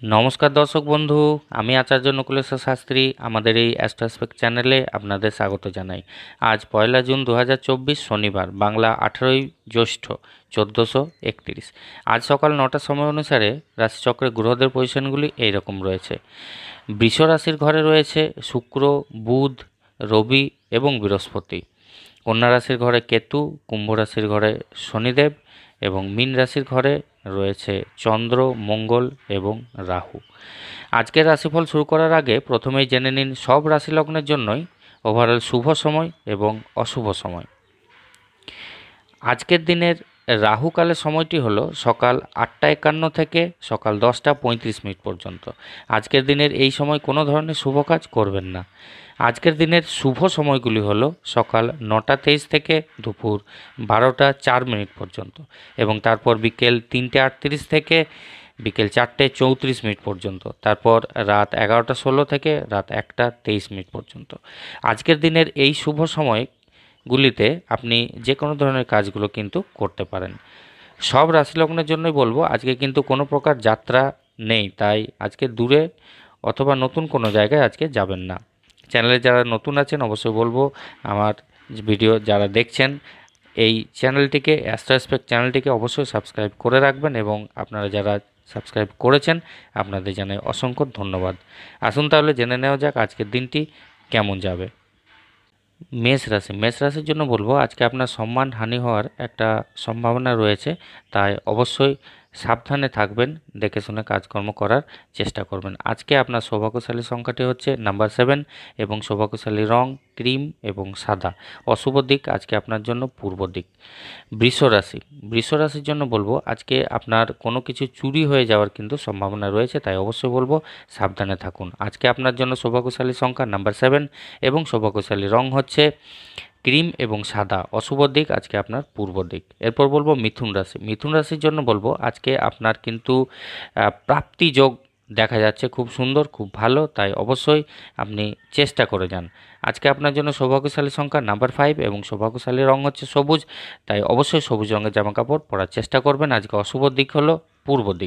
নমস্কার দর্শক বন্ধু, আমি আচার্য নকুলেশ্বর শাস্ত্রী আমাদের এই অ্যাস্ট্রোস্পেক্ট চ্যানেলে আপনাদের স্বাগত জানাই। আজ 1 জুন 2024 শনিবার, বাংলা 18ই জ্যৈষ্ঠ 1431। আজ সকাল 9টার সময় অনুসারে রাশিচক্রে গ্রহদের পজিশনগুলি এইরকম রয়েছে। বৃষ রাশির ঘরে রয়েছে শুক্র, বুধ, রবি এবং বৃহস্পতি। কন্যা রাশির ঘরে কেতু, কুম্ভ রাশির ঘরে শনিদেব এবং মীন রাশির ঘরে রয়েছে চন্দ্র, মঙ্গল এবং রাহু। আজকের রাশিফল শুরু করার আগে প্রথমেই জেনে নিন সব রাশি লগ্নের জন্যই ওভারঅল শুভ সময় এবং অশুভ সময়। আজকের দিনের রাহুকালের সময়টি হলো সকাল 8টা 51 থেকে সকাল 10টা 35 পর্যন্ত। আজকের দিনের এই সময় কোনো ধরনের শুভ কাজ করবেন না। আজকের দিনের শুভ সময়গুলি হলো সকাল 9টা 23 থেকে দুপুর 12টা 4 পর্যন্ত এবং তারপর বিকেল 3টে 38 থেকে বিকেল 4টে 34 পর্যন্ত, তারপর রাত 11টা 16 থেকে রাত 1টা 23 পর্যন্ত। আজকের দিনের এই শুভ সময়গুলিতে আপনি যে কোনো ধরনের কাজগুলো কিন্তু করতে পারেন। সব রাশি লগ্নের জন্যই বলবো আজকে কিন্তু কোনো প্রকার যাত্রা নেই, তাই আজকে দূরে অথবা নতুন কোনো জায়গায় আজকে যাবেন না। চ্যানেলে যারা নতুন আছেন অবশ্যই বলবো আমার ভিডিও যারা দেখছেন এই চ্যানেলটিকে, অ্যাস্ট্রোস্পেক্ট চ্যানেলটিকে অবশ্যই সাবস্ক্রাইব করে রাখবেন এবং আপনারা যারা সাবস্ক্রাইব করেছেন আপনাদের জানাই অসংখ্য ধন্যবাদ। আসুন তাহলে জেনে নেওয়া যাক আজকের দিনটি কেমন যাবে। মেষ রাশির জন্য বলবো আজকে আপনার সম্মান হানি হওয়ার একটা সম্ভাবনা রয়েছে, তাই অবশ্যই সাবধানে থাকবেন, দেখে শুনে কাজকর্ম করার চেষ্টা করবেন। আজকে আপনার সৌভাগ্যশালী সংখ্যাটি হচ্ছে নাম্বার 7 এবং সৌভাগ্যশালী রং ক্রিম এবং সাদা। অশুভ দিক আজকে আপনার জন্য পূর্ব দিক। বৃষ রাশির জন্য বলবো আজকে আপনার কোনো কিছু চুরি হয়ে যাওয়ার কিন্তু সম্ভাবনা রয়েছে, তাই অবশ্যই বলবো সাবধানে থাকুন। আজকে আপনার জন্য সৌভাগ্যশালী সংখ্যা নাম্বার 7 এবং সৌভাগ্যশালী রং হচ্ছে ক্রিম এবং সাদা। অশুভ দিক আজকে আপনার পূর্ব দিক। এরপর বলবো মিথুন রাশির জন্য বলবো আজকে আপনার কিন্তু প্রাপ্তি যোগ দেখা যাচ্ছে, খুব সুন্দর, খুব ভালো, তাই অবশ্যই আপনি চেষ্টা করে যান। আজকে আপনার জন্য সৌভাগ্যশালী সংখ্যা নাম্বার 5 এবং সৌভাগ্যশালী রং হচ্ছে সবুজ, তাই অবশ্যই সবুজ রঙের জামাকাপড় পরার চেষ্টা করবেন। আজকে অশুভ দিক হলো পূর্ব দিক।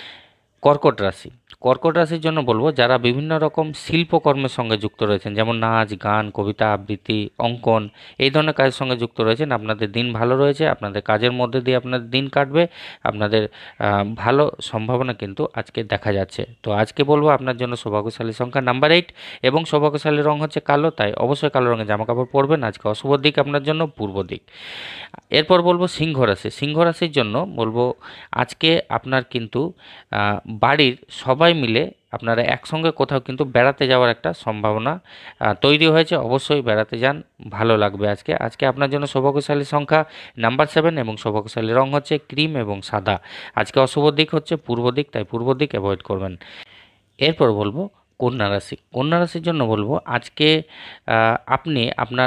কর্কট রাশির জন্য বলবো যারা বিভিন্ন রকম শিল্পকর্মের সঙ্গে যুক্ত রয়েছেন, যেমন নাচ গান, কবিতা আবৃত্তি, অঙ্কন, এই ধরনের কাজের সঙ্গে যুক্ত রয়েছেন, আপনাদের দিন ভালো রয়েছে। আপনাদের কাজের মধ্যে দিয়ে আপনাদের দিন কাটবে, আপনাদের ভালো সম্ভাবনা কিন্তু আজকে দেখা যাচ্ছে। তো আজকে বলবো আপনার জন্য সৌভাগ্যশালী সংখ্যা নাম্বার 8 এবং সৌভাগ্যশালী রং হচ্ছে কালো, তাই অবশ্যই কালো রঙের জামাকাপড় পরবেন। আজকে অশুভ দিক আপনার জন্য পূর্ব দিক। এরপর বলবো সিংহ রাশির জন্য বলবো আজকে আপনার কিন্তু বাড়ির সবাই মিলে আপনারা একসঙ্গে কোথাও কিন্তু বেড়াতে যাওয়ার একটা সম্ভাবনা তৈরি হয়েছে। অবশ্যই বেড়াতে যান, ভালো লাগবে। আজকে আপনার জন্য সৌভাগ্যশালী সংখ্যা নাম্বার 7 এবং সৌভাগ্যশালী রং হচ্ছে ক্রিম এবং সাদা। আজকে অশুভ দিক হচ্ছে পূর্ব দিক, তাই পূর্ব দিক অ্যাভয়েড করবেন। এরপর বলবো কন্যা রাশির জন্য বলবো আজকে আপনি আপনার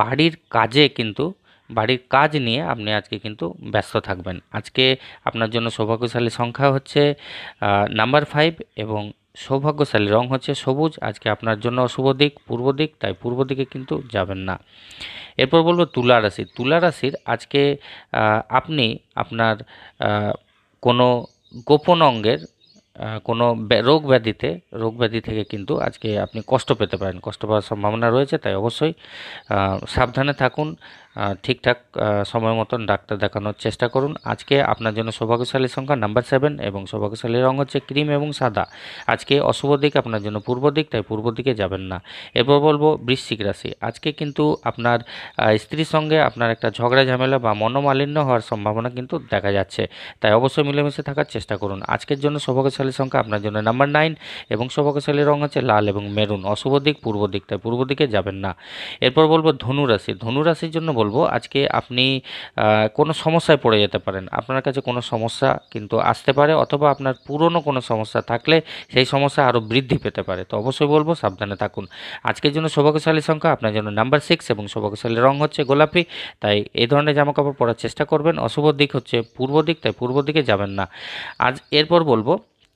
বাড়ির কাজ নিয়ে আপনি আজকে কিন্তু ব্যস্ত থাকবেন। আজকে আপনার জন্য সৌভাগ্যশালী সংখ্যা হচ্ছে নাম্বার 5 এবং সৌভাগ্যশালী রং হচ্ছে সবুজ। আজকে আপনার জন্য অশুভ দিক পূর্ব দিক, তাই পূর্ব দিকে কিন্তু যাবেন না। এরপর বলবো তুলা রাশির আজকে আপনি আপনার কোনো গোপন অঙ্গের কোনো রোগ ব্যাধি থেকে কিন্তু আজকে আপনি কষ্ট পেতে পারেন, কষ্ট পাওয়ার সম্ভাবনা রয়েছে, তাই অবশ্যই সাবধানে থাকুন। ঠিকঠাক সময় মতন ডাক্তার দেখানোর চেষ্টা করুন। আজকে আপনার জন্য সৌভাগ্যশালী সংখ্যা নাম্বার 7 এবং সৌভাগ্যশালী রং হচ্ছে ক্রিম এবং সাদা। আজকে অশুভ দিক আপনার জন্য পূর্ব দিক, তাই পূর্ব দিকে যাবেন না। এরপর বলবো বৃশ্চিক রাশি। আজকে কিন্তু আপনার স্ত্রীর সঙ্গে আপনার একটা ঝগড়া ঝামেলা বা মনোমালিন্য হওয়ার সম্ভাবনা কিন্তু দেখা যাচ্ছে, তাই অবশ্যই মিলেমিশে থাকার চেষ্টা করুন। আজকের জন্য সৌভাগ্যশালী সংখ্যা আপনার জন্য নাম্বার 9 এবং সৌভাগ্যশালী রং হচ্ছে লাল এবং মেরুন। অশুভ দিক পূর্ব দিক, তাই পূর্ব দিকে যাবেন না। এরপর বলবো ধনু রাশির জন্য বলবো আজকে আপনি কোনো সমস্যায় পড়ে যেতে পারেন। আপনার কাছে কোনো সমস্যা কিন্তু আসতে পারে, অথবা আপনার পুরনো কোনো সমস্যা থাকলে সেই সমস্যা আরও বৃদ্ধি পেতে পারে, তো অবশ্যই বলবো সাবধানে থাকুন। আজকের জন্য সৌভাগ্যশালী সংখ্যা আপনার জন্য নাম্বার 6 এবং সৌভাগ্যশালী রং হচ্ছে গোলাপি, তাই এই ধরনের জামাকাপড় পরার চেষ্টা করবেন। অশুভ দিক হচ্ছে পূর্ব দিক, তাই পূর্ব দিকে যাবেন না। এরপর বলবো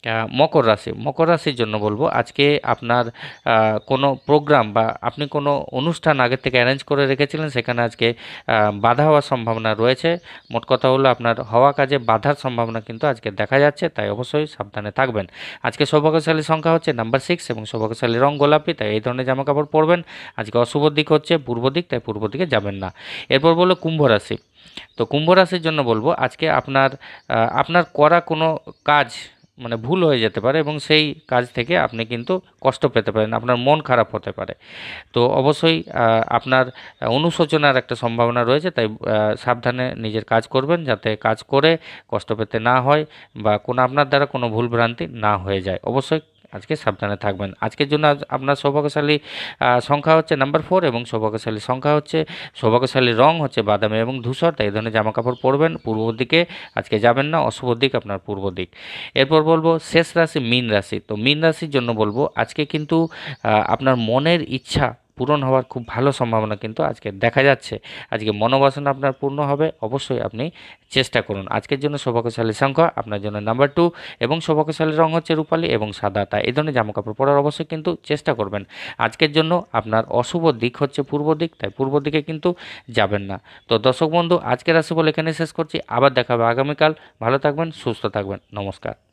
মকর রাশি, মকর রাশির জন্য বলবো আজকে আপনার কোনো প্রোগ্রাম বা আপনি কোনো অনুষ্ঠান আগে থেকে অ্যারেঞ্জ করে রেখেছিলেন, সেখানে আজকে বাধা হওয়ার সম্ভাবনা রয়েছে। মোট কথা হলো আপনার হওয়া কাজে বাধার সম্ভাবনা কিন্তু আজকে দেখা যাচ্ছে, তাই অবশ্যই সাবধানে থাকবেন। আজকে সৌভাগ্যশালী সংখ্যা হচ্ছে নাম্বার 6 এবং সৌভাগ্যশালী রং গোলাপি, তাই এই ধরনের জামাকাপড় পরবেন। আজকে অশুভ দিক হচ্ছে পূর্ব দিক, তাই পূর্ব দিকে যাবেন না। এরপর বললো কুম্ভ রাশি। তো কুম্ভ রাশির জন্য বলবো আজকে আপনার করা কোনো কাজ মানে ভুল হয়ে যেতে পারে এবং সেই কাজ থেকে আপনি কিন্তু কষ্ট পেতে পারেন, আপনার মন খারাপ হতে পারে। তো অবশ্যই আপনার অনুশোচনার একটা সম্ভাবনা রয়েছে, তাই সাবধানে নিজের কাজ করবেন যাতে কাজ করে কষ্ট পেতে না হয় বা কোনো আপনার দ্বারা কোনো ভুলভ্রান্তি না হয়ে যায়। অবশ্যই আজকে সাবধানে থাকবেন। আজকের জন্য আপনার সৌভাগ্যশালী সংখ্যা হচ্ছে নাম্বার 4 এবং সৌভাগ্যশালী সংখ্যা হচ্ছে সৌভাগ্যশালী রং হচ্ছে বাদামি এবং ধূসর, তাই এই ধরনের জামাকাপড় পরবেন। পূর্ব দিকে আজকে যাবেন না, অশুভ দিক আপনার পূর্ব দিক। এরপর বলবো শেষ রাশি মীন রাশি। তো মীন রাশির জন্য বলবো আজকে কিন্তু আপনার মনের ইচ্ছা পূরণ হওয়ার খুব ভালো সম্ভাবনা কিন্তু আজকে দেখা যাচ্ছে। আজকে মনোবাসনা আপনার পূর্ণ হবে, অবশ্যই আপনি চেষ্টা করুন। আজকের জন্য সৌভাগ্যশালী সংখ্যা আপনার জন্য নাম্বার 2 এবং সৌভাগ্যশালী রং হচ্ছে রূপালী এবং সাদা, তাই এই ধরনের জামাকাপড় পরার অবশ্যই কিন্তু চেষ্টা করবেন। আজকের জন্য আপনার অশুভ দিক হচ্ছে পূর্ব দিক, তাই পূর্ব দিকে কিন্তু যাবেন না। তো দর্শক বন্ধু, আজকের রাশিফল এখানে শেষ করছি। আবার দেখা হবে আগামীকাল। ভালো থাকবেন, সুস্থ থাকবেন, নমস্কার।